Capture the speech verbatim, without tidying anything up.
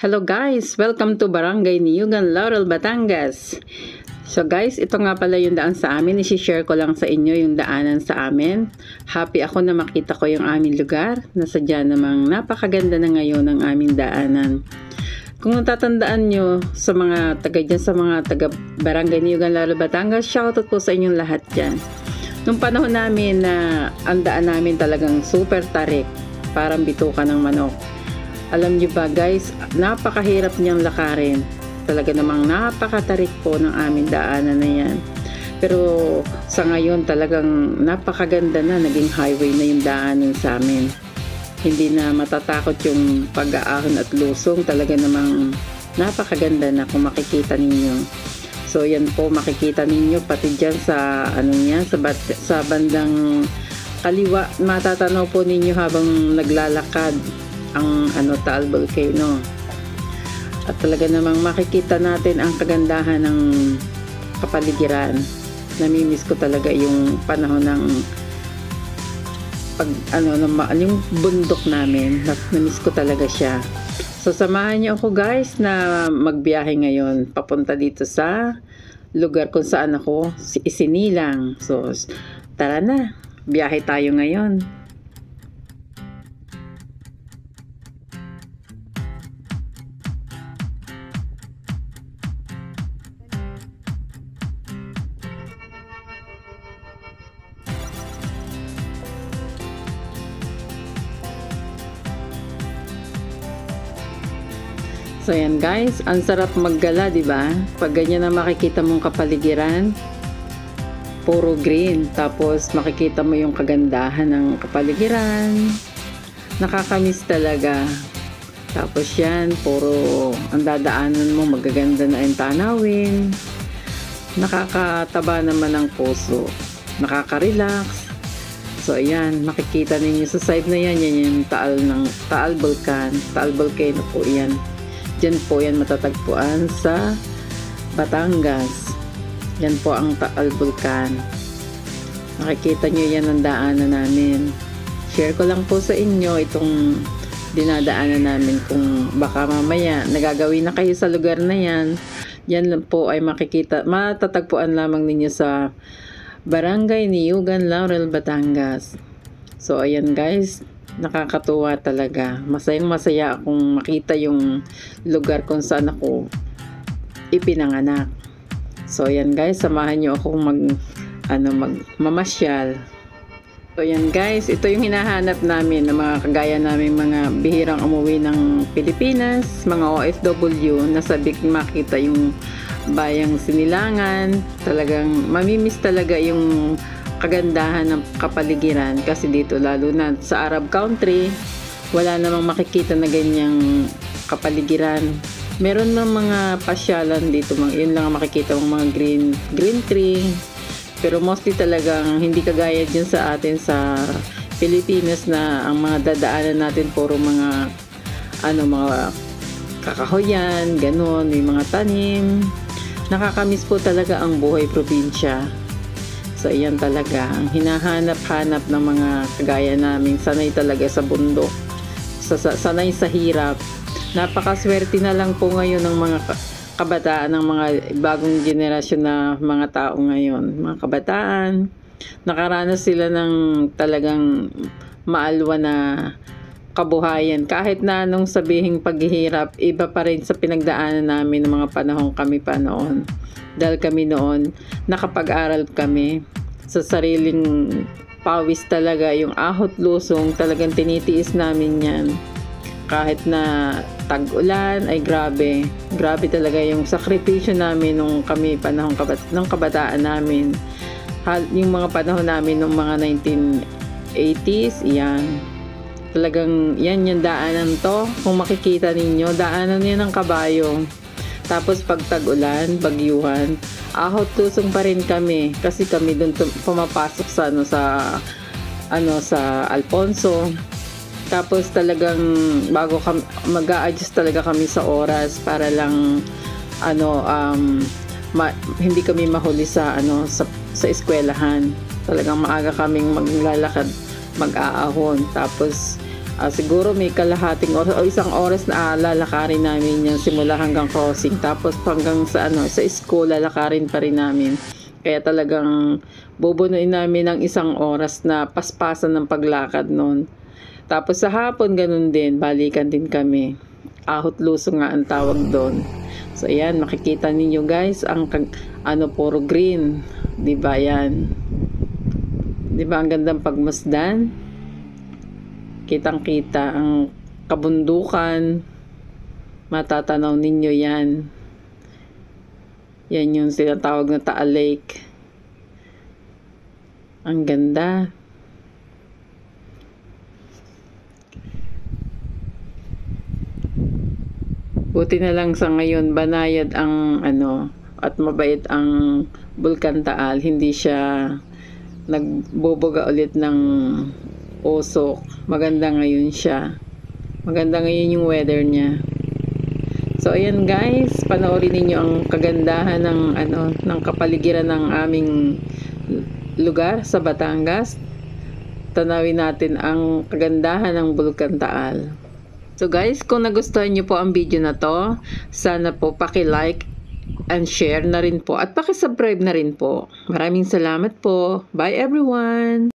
Hello guys! Welcome to Barangay Niyugan, Laurel, Batangas. So guys, ito nga pala yung daan sa amin. I-share ko lang sa inyo yung daanan sa amin. Happy ako na makita ko yung aming lugar. Nasadya namang napakaganda na ngayon ang aming daanan. Kung natatandaan nyo sa mga taga dyan, sa mga taga Barangay Niyugan, Laurel, Batangas, shoutout po sa inyong lahat dyan. Nung panahon namin na ang daan namin talagang super tarik, parang bituka ng manok. Alam niyo ba guys, napakahirap niyang lakarin. Talaga namang napakatarik po ng aming daanan na yan. Pero sa ngayon talagang napakaganda na, naging highway na yung daanan sa amin. Hindi na matatakot yung pag-aahon at lusong. Talaga namang napakaganda na kung makikita ninyo. So yan po, makikita ninyo pati dyan sa ano yan, sa, bat, sa bandang kaliwa. Matatanaw po ninyo habang naglalakad ang ano, Taal Volcano. At talaga namang makikita natin ang kagandahan ng kapaligiran. Namimiss ko talaga yung panahon ng pag ano, yung bundok namin. Namimiss ko talaga siya. So samahan niyo ako guys na magbiyahe ngayon papunta dito sa lugar kung saan ako, si Sinilangan. So tara na, biyahe tayo ngayon. So yan guys, ang sarap maggala, di ba? Pag ganyan na makikita mong kapaligiran, puro green, tapos makikita mo yung kagandahan ng kapaligiran. Nakakamiss talaga. Tapos yan, puro ang dadaanan mo, magaganda na yung tanawin. Nakakataba naman ng puso. Nakaka-relax. So ayan, makikita ninyo sa side na yan, yan yung taal ng Taal Volcan. Taal Volcano po yan. Diyan po yan matatagpuan sa Batangas. Yan po ang Taal Volcan. Makikita nyo yan ang daanan namin. Share ko lang po sa inyo itong dinadaanan namin. Kung baka mamaya nagagawin na kayo sa lugar na yan, yan po ay makikita, matatagpuan lamang ninyo sa Barangay Niyugan, Laurel, Batangas. So ayan guys, nakakatuwa talaga. Masayang masaya akong makita yung lugar kung saan ako ipinanganak. So yan guys, samahan nyo akong mag ano mag mamasyal. So yan guys, ito yung hinahanap namin ng mga kagaya namin mga bihirang umuwi ng Pilipinas, mga O F W na sabik makita yung bayang Sinilangan. Talagang mamimiss talaga yung kagandahan ng kapaligiran kasi dito lalo na sa Arab country wala namang makikita na ganyang kapaligiran. Meron ng mga pasyalan dito, mga yun lang makikita ng mga green green tree, pero mostly talagang hindi kagaya dyan sa atin sa Pilipinas na ang mga dadaanan natin puro mga ano mga kakahoyan, ganon, may mga tanim. Nakakamiss po talaga ang buhay probinsya. So ayan talaga, ang hinahanap-hanap ng mga kagaya namin, sanay talaga sa bundok, sa, sa, sanay sa hirap. Napakaswerte na lang po ngayon ng mga kabataan, ng mga bagong generasyon na mga tao ngayon. Mga kabataan, nakaranas sila ng talagang maalwa na kabuhayan. Kahit na anong sabihing paghihirap, iba pa rin sa pinagdaanan namin ng mga panahon kami pa noon. Dahil kami noon, nakapag-aral kami sa sariling pawis talaga, yung ahot lusong, talagang tinitiis namin yan. Kahit na tag-ulan, ay grabe. Grabe talaga yung sakripisyo namin nung kami panahon kabat ng kabataan namin. Yung mga panahon namin nung mga nineteen eighties, yan. Talagang yan yung daanan to. Kung makikita ninyo, daanan yan ng kabayo. Tapos pag tag-ulan, bagyuhan, ahot lusong pa rin kami kasi kami doon pumapasok sa ano sa ano sa Alfonso. Tapos talagang bago kami mag-a-adjust talaga kami sa oras para lang ano um ma, hindi kami mahuli sa ano sa sa eskwelahan. Talagang maaga kaming maglalakad, mag-aahon. Tapos Uh, siguro may kalahating oras o isang oras na uh, lalakarin namin yan simula hanggang crossing. Tapos hanggang sa ano, sa school lalakarin pa rin namin. Kaya talagang bubunuin namin ng isang oras na paspasan ng paglakad noon. Tapos sa hapon ganun din, balikan din kami. Ahot luso nga ang tawag doon. So ayan, makikita ninyo guys ang ano puro green, 'di ba yan? 'Di ba ang gandang pagmasdan? Kitang-kita ang kabundukan. Matatanaw ninyo yan. Yan yung sinatawag na Taal Lake. Ang ganda. Buti na lang sa ngayon banayad ang ano at mabait ang Bulkan Taal. Hindi siya nagboboga ulit ng usok. Maganda ngayon siya. Maganda ngayon yung weather niya. So ayan guys, panoorin niyo ang kagandahan ng ano ng kapaligiran ng aming lugar sa Batangas. Tanawin natin ang kagandahan ng Bulkan Taal. So guys, kung nagustuhan niyo po ang video na to, sana po paki-like and share na rin po at paki-subscribe na rin po. Maraming salamat po. Bye everyone!